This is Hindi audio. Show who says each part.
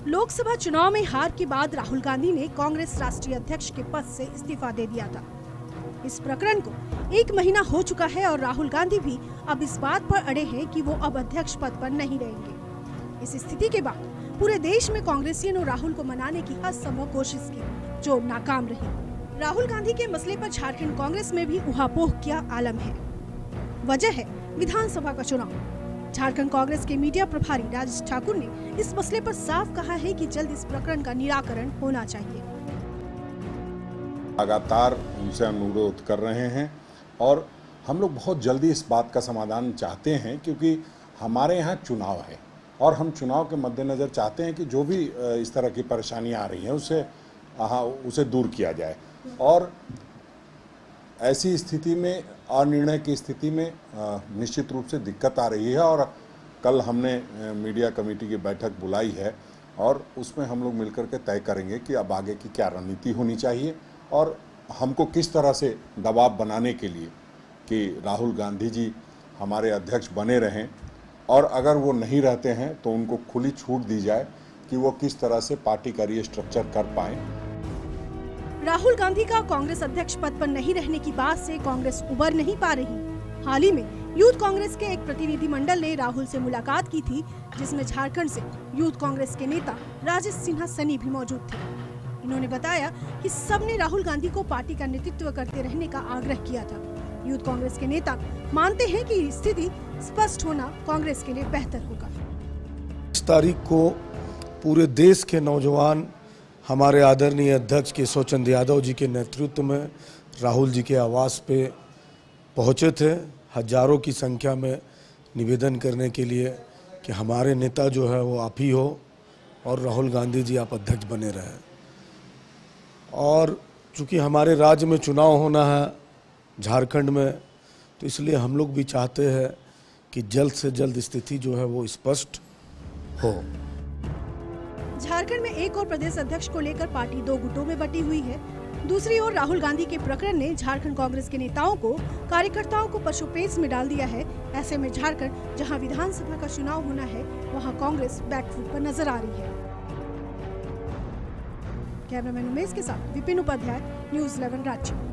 Speaker 1: लोकसभा चुनाव में हार के बाद राहुल गांधी ने कांग्रेस राष्ट्रीय अध्यक्ष के पद से इस्तीफा दे दिया था। इस प्रकरण को 1 महीना हो चुका है और राहुल गांधी भी अब इस बात पर अड़े हैं कि वो अब अध्यक्ष पद पर नहीं रहेंगे। इस स्थिति के बाद पूरे देश में कांग्रेसियों ने राहुल को मनाने की हर संभव कोशिश की, जो नाकाम रही। राहुल गांधी के मसले पर झारखंड कांग्रेस में भी उहापोह का आलम है। वजह है विधानसभा का चुनाव। झारखंड कांग्रेस के मीडिया प्रभारी राजेश ठाकुर ने इस मसले पर साफ कहा है कि जल्द इस प्रकरण का निराकरण होना चाहिए।
Speaker 2: लगातार उनसे अनुरोध कर रहे हैं और हम लोग बहुत जल्दी इस बात का समाधान चाहते हैं, क्योंकि हमारे यहाँ चुनाव है और हम चुनाव के मद्देनज़र चाहते हैं कि जो भी इस तरह की परेशानियाँ आ रही हैं उसे दूर किया जाए। और ऐसी स्थिति में, अनिर्णय की स्थिति में निश्चित रूप से दिक्कत आ रही है और कल हमने मीडिया कमेटी की बैठक बुलाई है और उसमें हम लोग मिलकर के तय करेंगे कि अब आगे की क्या रणनीति होनी चाहिए और हमको किस तरह से दबाव बनाने के लिए कि राहुल गांधी जी हमारे अध्यक्ष बने रहें, और अगर वो नहीं रहते हैं तो उनको खुली छूट दी जाए कि वो किस तरह से पार्टी का रीस्ट्रक्चर कर पाएँ।
Speaker 1: राहुल गांधी का कांग्रेस अध्यक्ष पद पर नहीं रहने की बात से कांग्रेस उबर नहीं पा रही। हाल ही में यूथ कांग्रेस के एक प्रतिनिधिमंडल ने राहुल से मुलाकात की थी, जिसमें झारखंड से यूथ कांग्रेस के नेता राजेश सिन्हा सनी भी मौजूद थे। इन्होंने बताया कि सबने राहुल गांधी को पार्टी का नेतृत्व करते रहने का आग्रह किया था। यूथ कांग्रेस के नेता मानते हैं कि स्थिति स्पष्ट होना कांग्रेस के लिए बेहतर होगा।
Speaker 3: इस तारीख को पूरे देश के नौजवान हमारे आदरणीय अध्यक्ष केशव चंद्र यादव जी के नेतृत्व में राहुल जी के आवास पे पहुँचे थे, हजारों की संख्या में निवेदन करने के लिए कि हमारे नेता जो है वो आप ही हो और राहुल गांधी जी आप अध्यक्ष बने रहें। और चूँकि हमारे राज्य में चुनाव होना है झारखंड में, तो इसलिए हम लोग भी चाहते हैं कि जल्द से जल्द स्थिति जो है वो स्पष्ट हो।
Speaker 1: झारखंड में एक और प्रदेश अध्यक्ष को लेकर पार्टी 2 गुटों में बटी हुई है। दूसरी ओर राहुल गांधी के प्रकरण ने झारखंड कांग्रेस के नेताओं को, कार्यकर्ताओं को पशुपेश में डाल दिया है। ऐसे में झारखंड, जहां विधानसभा का चुनाव होना है, वहां कांग्रेस बैकफुट पर नजर आ रही है। कैमरामैन उमेश के साथ विपिन उपाध्याय, न्यूज़ 11 रांची।